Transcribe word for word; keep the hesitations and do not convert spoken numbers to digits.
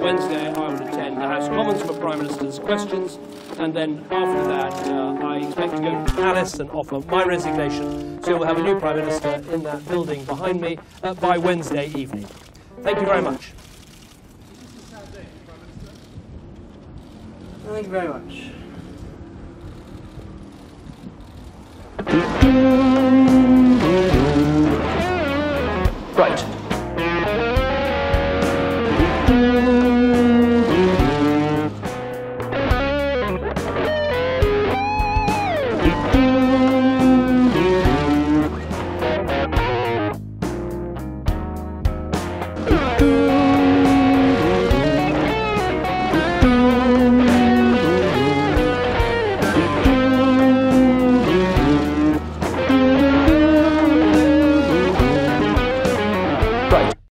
Wednesday, I will attend the House of Commons for Prime Minister's questions, and then after that, uh, I expect to go to the Palace and offer my resignation, so we'll have a new Prime Minister in that building behind me uh, by Wednesday evening. Thank you very much. Thank you very much. Right.